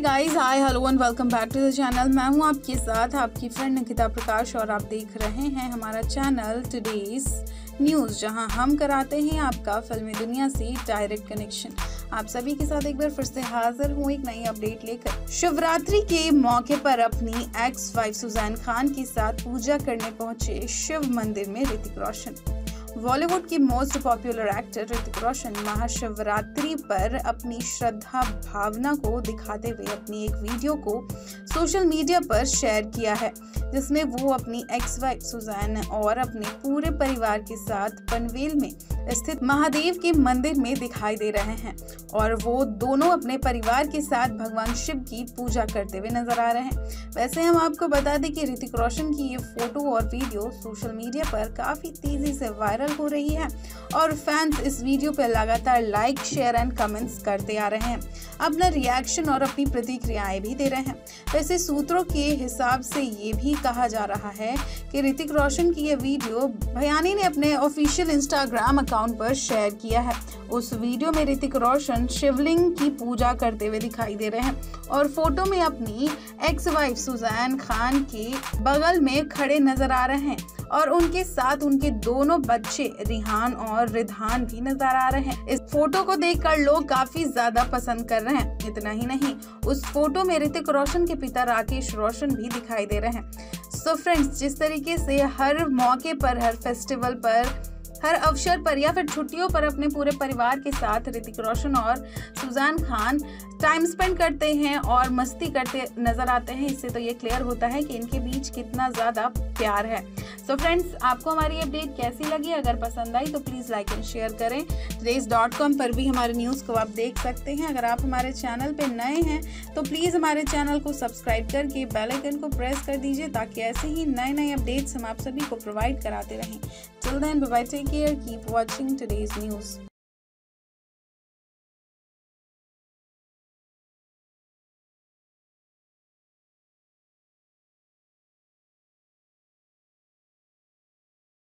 Guys, hi hello and welcome back to the channel. मैं हूं आपके साथ आपकी फ्रेंड निकिता प्रकाश और आप देख रहे हैं हमारा चैनल टुडेज न्यूज़, जहां हम कराते हैं आपका फिल्मी दुनिया से डायरेक्ट कनेक्शन। आप सभी के साथ एक बार फिर से हाजिर हूं एक नई अपडेट लेकर। शिवरात्रि के मौके पर अपनी एक्स वाइफ सुजैन खान के साथ पूजा करने पहुंचे शिव मंदिर में ऋतिक रोशन। बॉलीवुड की most popular actor Hrithik Roshan Mahashivratri पर अपनी श्रद्धा भावना को दिखाते हुए अपनी एक वीडियो को सोशल मीडिया पर शेयर किया है, जिसमें वो अपनी एक्स वाइफ सुजैन और अपने पूरे परिवार के साथ पनवेल में स्थित महादेव के मंदिर में दिखाई दे रहे हैं और वो दोनों अपने परिवार के साथ भगवान शिव की पूजा करते हुए नजर आ रहे हैं। वैसे हम आपको बता दें कि ऋतिक रोशन की ये फोटो और वीडियो सोशल मीडिया पर काफी तेजी से वायरल हो रही है और फैंस इस वीडियो पर लगातार लाइक, शेयर एंड कमेंट्स करते आ रहे हैं, अपना रिएक्शन और अपनी प्रतिक्रियाएं भी दे रहे हैं। वैसे सूत्रों के हिसाब से ये भी कहा जा रहा है कि ऋतिक रोशन की ये वीडियो भयानी ने अपने ऑफिशियल इंस्टाग्राम अकाउंट पर शेयर किया है। उस वीडियो में ऋतिक रोशन शिवलिंग की पूजा करते हुए दिखाई दे रहे हैं और फोटो में अपनी एक्स वाइफ सुजैन खान के बगल में खड़े नजर आ रहे हैं और उनके साथ उनके दोनों बच्चे रिहान और रिधान भी नजर आ रहे हैं। इस फोटो को देखकर लोग काफी ज्यादा पसंद कर रहे हैं। इतना ही नहीं, उस फोटो में ऋतिक रोशन के पिता राकेश रोशन भी दिखाई दे रहे हैं। सो फ्रेंड्स, जिस तरीके से हर मौके पर, हर फेस्टिवल पर, हर अवसर पर या फिर छुट्टियों पर अपने पूरे परिवार के साथ ऋतिक रोशन और सुजैन खान टाइम स्पेंड करते हैं और मस्ती करते नजर आते हैं, इससे तो ये क्लियर होता है कि इनके बीच कितना ज्यादा प्यार है। सो फ्रेंड्स, आपको हमारी अपडेट कैसी लगी? अगर पसंद आई तो प्लीज लाइक एंड शेयर करें। today's.com पर भी हमारे न्यूज़ को आप देख सकते हैं। अगर आप हमारे चैनल पे नए हैं तो प्लीज हमारे चैनल को सब्सक्राइब करके बेल आइकन को प्रेस कर दीजिए, ताकि ऐसे ही नए अपडेट्स हम आप सभी को प्रोवाइड कराते रहें। Till then, bye bye, take care, keep watching today's news.